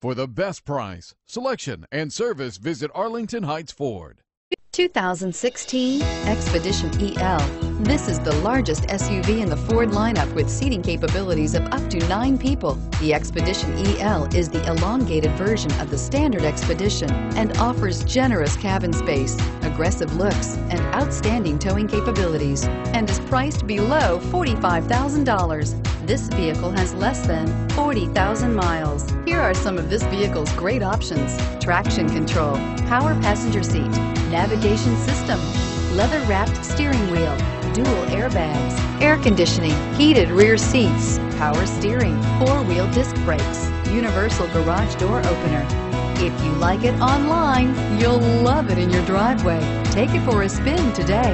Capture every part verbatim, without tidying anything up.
For the best price, selection, and service, visit Arlington Heights Ford. two thousand sixteen Expedition E L. This is the largest S U V in the Ford lineup with seating capabilities of up to nine people. The Expedition E L is the elongated version of the standard Expedition and offers generous cabin space, aggressive looks, and outstanding towing capabilities, and is priced below forty-five thousand dollars. This vehicle has less than forty thousand miles. Here are some of this vehicle's great options: traction control, power passenger seat, navigation system, leather-wrapped steering wheel, dual airbags, air conditioning, heated rear seats, power steering, four-wheel disc brakes, universal garage door opener. If you like it online, you'll love it in your driveway. Take it for a spin today.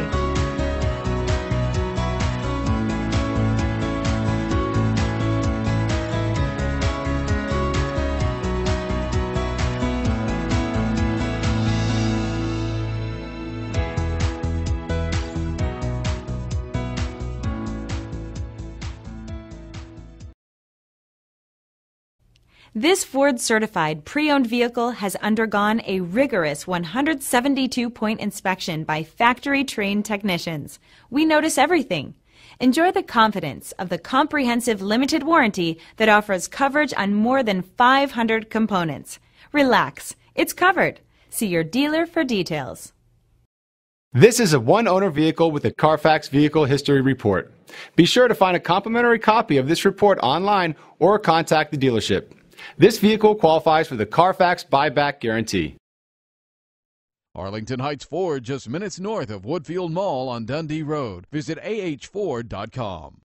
This Ford-certified pre-owned vehicle has undergone a rigorous one hundred seventy-two point inspection by factory-trained technicians. We notice everything. Enjoy the confidence of the comprehensive limited warranty that offers coverage on more than five hundred components. Relax, it's covered. See your dealer for details. This is a one-owner vehicle with a Carfax Vehicle History Report. Be sure to find a complimentary copy of this report online or contact the dealership. This vehicle qualifies for the Carfax buyback guarantee. Arlington Heights Ford, just minutes north of Woodfield Mall on Dundee Road. Visit A H Ford dot com.